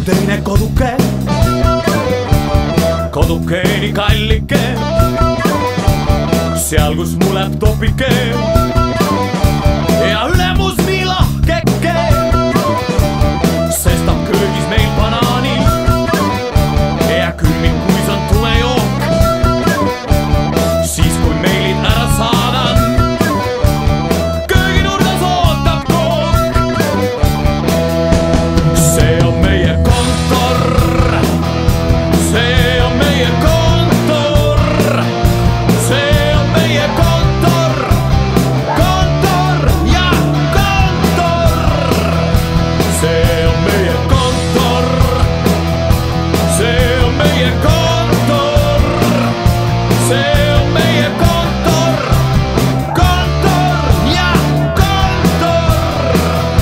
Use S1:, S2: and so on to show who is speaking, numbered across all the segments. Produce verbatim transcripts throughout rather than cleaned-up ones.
S1: teine koduke, koduke nii kallike, seal kus mu laptopike ja ülemus nii lahkeke, sestap köögis meil banaani ja külmikuis on tulejook. Siis kui meilid ära saadan, kööginurgas ootab kook. See on meie kontor, see on meie kontor, see on meie kontor, kontor ja kontor. See on meie kontor, see on meie kontor, see on meie kontor, kontor ja kontor.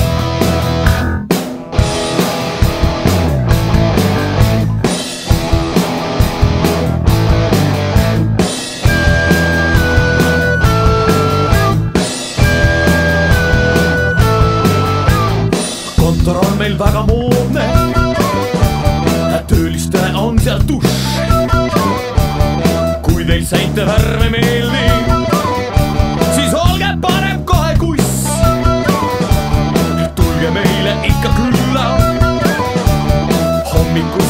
S1: Kontor on meil väga moodne, töölistele on seal dušš. Kui teil seinte värve meeldib, siis olge parem kohe kuss. Tulge meile ikka külla, hommikus